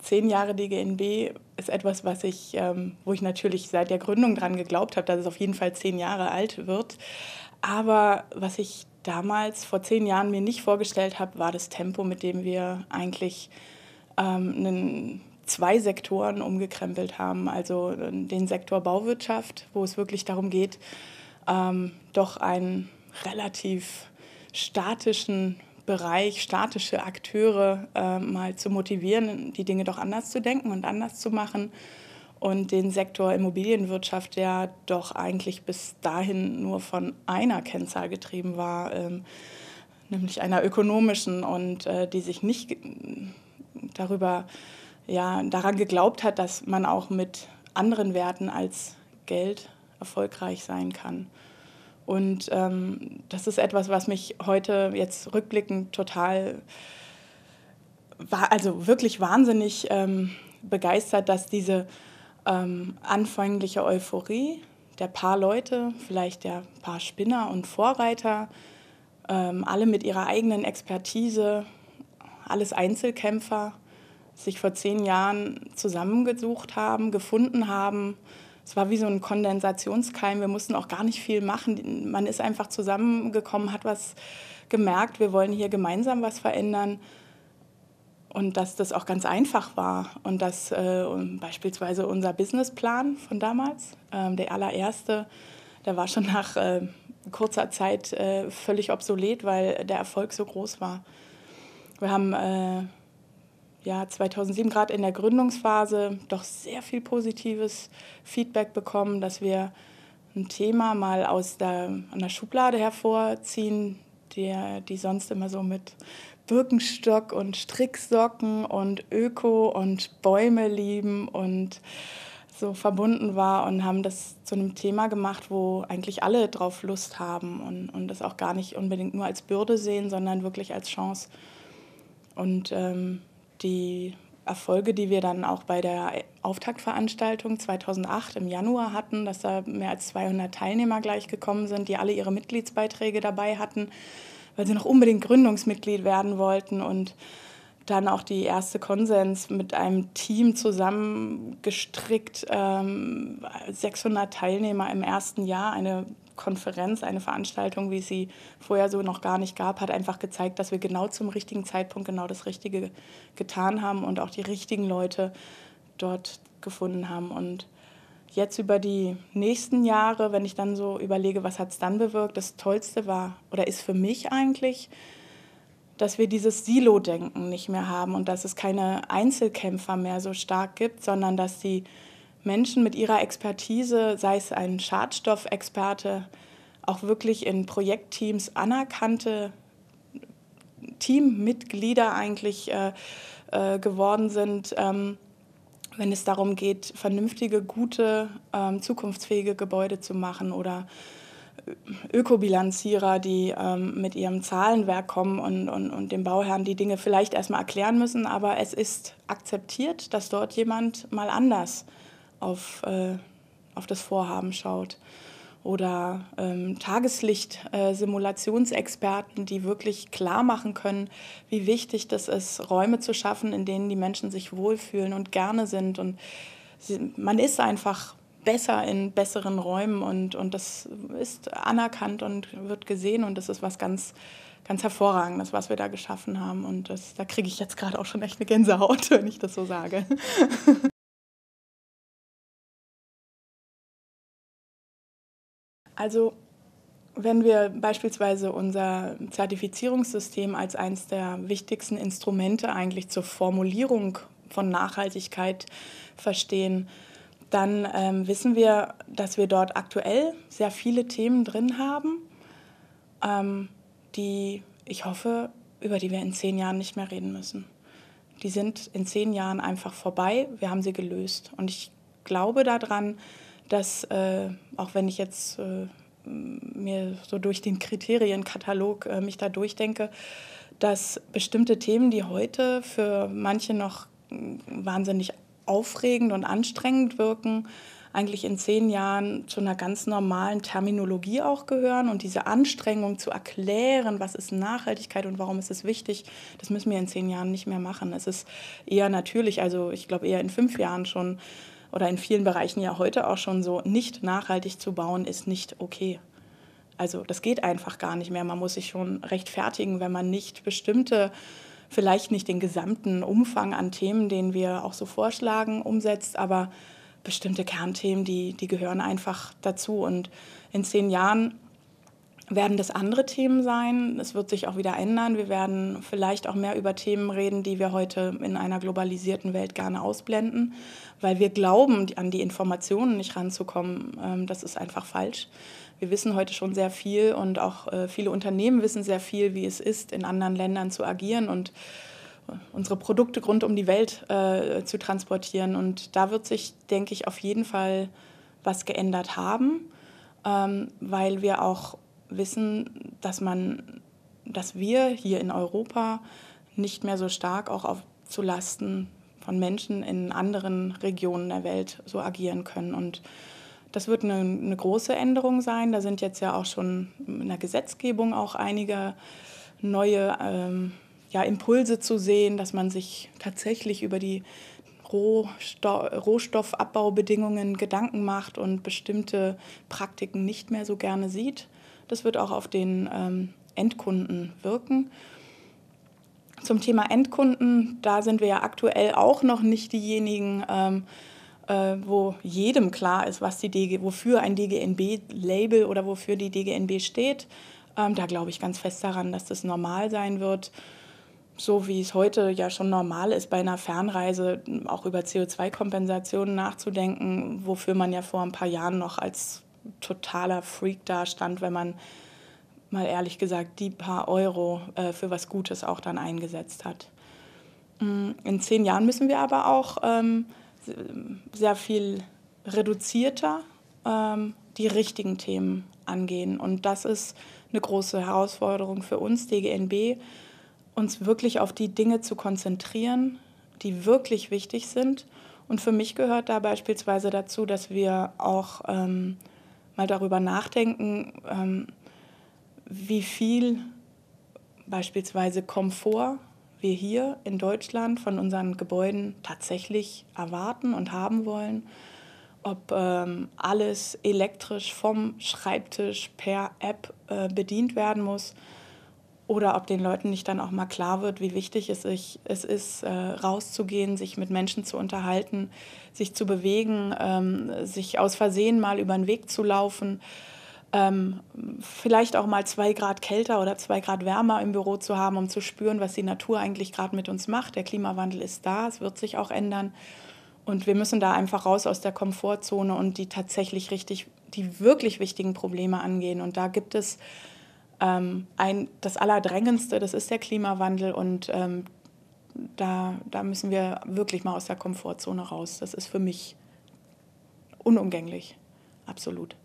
10 Jahre DGNB ist etwas, wo ich natürlich seit der Gründung dran geglaubt habe, dass es auf jeden Fall 10 Jahre alt wird. Aber was ich damals vor 10 Jahren mir nicht vorgestellt habe, war das Tempo, mit dem wir eigentlich 2 Sektoren umgekrempelt haben. Also den Sektor Bauwirtschaft, wo es wirklich darum geht, doch einen relativ statischen Bereich, statische Akteure mal zu motivieren, die Dinge doch anders zu denken und anders zu machen. Und den Sektor Immobilienwirtschaft, der doch eigentlich bis dahin nur von einer Kennzahl getrieben war, nämlich einer ökonomischen, und die sich nicht daran geglaubt hat, dass man auch mit anderen Werten als Geld erfolgreich sein kann. Und das ist etwas, was mich heute jetzt rückblickend wirklich wahnsinnig begeistert, dass diese anfängliche Euphorie der paar Leute, vielleicht der paar Spinner und Vorreiter, alle mit ihrer eigenen Expertise, alles Einzelkämpfer, sich vor 10 Jahren zusammengesucht haben, gefunden haben. Es war wie so ein Kondensationskeim. Wir mussten auch gar nicht viel machen. Man ist einfach zusammengekommen, hat was gemerkt, wir wollen hier gemeinsam was verändern. Und dass das auch ganz einfach war. Und dass beispielsweise unser Businessplan von damals, der allererste, der war schon nach kurzer Zeit völlig obsolet, weil der Erfolg so groß war. Wir haben 2007 gerade in der Gründungsphase doch sehr viel positives Feedback bekommen, dass wir ein Thema mal an der Schublade hervorziehen, die sonst immer so mit Birkenstock und Stricksocken und Öko und Bäume lieben und so verbunden war, und haben das zu einem Thema gemacht, wo eigentlich alle drauf Lust haben und das auch gar nicht unbedingt nur als Bürde sehen, sondern wirklich als Chance. Und die Erfolge, die wir dann auch bei der Auftaktveranstaltung 2008 im Januar hatten, dass da mehr als 200 Teilnehmer gleich gekommen sind, die alle ihre Mitgliedsbeiträge dabei hatten, weil sie noch unbedingt Gründungsmitglied werden wollten, und dann auch die erste Konsens mit einem Team zusammengestrickt, 600 Teilnehmer im ersten Jahr, eine Konferenz, eine Veranstaltung, wie es sie vorher so noch gar nicht gab, hat einfach gezeigt, dass wir genau zum richtigen Zeitpunkt genau das Richtige getan haben und auch die richtigen Leute dort gefunden haben. Und jetzt über die nächsten Jahre, wenn ich dann so überlege, was hat es dann bewirkt, das Tollste war oder ist für mich eigentlich, dass wir dieses Silo-Denken nicht mehr haben und dass es keine Einzelkämpfer mehr so stark gibt, sondern dass die Menschen mit ihrer Expertise, sei es ein Schadstoffexperte, auch wirklich in Projektteams anerkannte Teammitglieder eigentlich geworden sind, wenn es darum geht, vernünftige, gute, zukunftsfähige Gebäude zu machen, oder Ökobilanzierer, die mit ihrem Zahlenwerk kommen und dem Bauherrn die Dinge vielleicht erstmal erklären müssen, aber es ist akzeptiert, dass dort jemand mal anders auf das Vorhaben schaut. Oder Tageslicht-Simulationsexperten, die wirklich klar machen können, wie wichtig das ist, Räume zu schaffen, in denen die Menschen sich wohlfühlen und gerne sind. Und man ist einfach besser in besseren Räumen, und das ist anerkannt und wird gesehen, und das ist was ganz, ganz Hervorragendes, was wir da geschaffen haben. Und da kriege ich jetzt gerade auch schon echt eine Gänsehaut, wenn ich das so sage. Also wenn wir beispielsweise unser Zertifizierungssystem als eines der wichtigsten Instrumente eigentlich zur Formulierung von Nachhaltigkeit verstehen, dann wissen wir, dass wir dort aktuell sehr viele Themen drin haben, die, ich hoffe, über die wir in 10 Jahren nicht mehr reden müssen. Die sind in 10 Jahren einfach vorbei, wir haben sie gelöst. Und ich glaube daran, dass, auch wenn ich jetzt mir so durch den Kriterienkatalog mich da durchdenke, dass bestimmte Themen, die heute für manche noch wahnsinnig aufregend und anstrengend wirken, eigentlich in 10 Jahren zu einer ganz normalen Terminologie auch gehören. Und diese Anstrengung zu erklären, was ist Nachhaltigkeit und warum ist es wichtig, das müssen wir in 10 Jahren nicht mehr machen. Es ist eher natürlich, also ich glaube eher in 5 Jahren schon oder in vielen Bereichen ja heute auch schon so, nicht nachhaltig zu bauen ist nicht okay. Also das geht einfach gar nicht mehr. Man muss sich schon rechtfertigen, wenn man nicht bestimmte, vielleicht nicht den gesamten Umfang an Themen, den wir auch so vorschlagen, umsetzt, aber bestimmte Kernthemen, die gehören einfach dazu. Und in 10 Jahren werden das andere Themen sein. Es wird sich auch wieder ändern. Wir werden vielleicht auch mehr über Themen reden, die wir heute in einer globalisierten Welt gerne ausblenden, weil wir glauben, an die Informationen nicht ranzukommen. Das ist einfach falsch. Wir wissen heute schon sehr viel und auch viele Unternehmen wissen sehr viel, wie es ist, in anderen Ländern zu agieren und unsere Produkte rund um die Welt zu transportieren. Und da wird sich, denke ich, auf jeden Fall was geändert haben, weil wir auch wissen, dass wir hier in Europa nicht mehr so stark auch zu Lasten von Menschen in anderen Regionen der Welt so agieren können. Und das wird eine große Änderung sein. Da sind jetzt ja auch schon in der Gesetzgebung auch einige neue Impulse zu sehen, dass man sich tatsächlich über die Rohstoffabbau-Bedingungen Gedanken macht und bestimmte Praktiken nicht mehr so gerne sieht. Das wird auch auf den Endkunden wirken. Zum Thema Endkunden, da sind wir ja aktuell auch noch nicht diejenigen, wo jedem klar ist, wofür ein DGNB-Label oder wofür die DGNB steht. Da glaube ich ganz fest daran, dass das normal sein wird. So wie es heute ja schon normal ist, bei einer Fernreise auch über CO2-Kompensationen nachzudenken, wofür man ja vor ein paar Jahren noch als totaler Freak dastand, wenn man mal ehrlich gesagt die paar Euro für was Gutes auch dann eingesetzt hat. In 10 Jahren müssen wir aber auch sehr viel reduzierter die richtigen Themen angehen. Und das ist eine große Herausforderung für uns, DGNB, uns wirklich auf die Dinge zu konzentrieren, die wirklich wichtig sind. Und für mich gehört da beispielsweise dazu, dass wir auch mal darüber nachdenken, wie viel beispielsweise Komfort wir hier in Deutschland von unseren Gebäuden tatsächlich erwarten und haben wollen. Ob alles elektrisch vom Schreibtisch per App bedient werden muss oder ob den Leuten nicht dann auch mal klar wird, wie wichtig es ist, rauszugehen, sich mit Menschen zu unterhalten, sich zu bewegen, sich aus Versehen mal über den Weg zu laufen, vielleicht auch mal 2 Grad kälter oder 2 Grad wärmer im Büro zu haben, um zu spüren, was die Natur eigentlich gerade mit uns macht. Der Klimawandel ist da, es wird sich auch ändern. Und wir müssen da einfach raus aus der Komfortzone und die wirklich wichtigen Probleme angehen. Und da gibt es das Allerdrängendste, das ist der Klimawandel. Und da müssen wir wirklich mal aus der Komfortzone raus. Das ist für mich unumgänglich, absolut.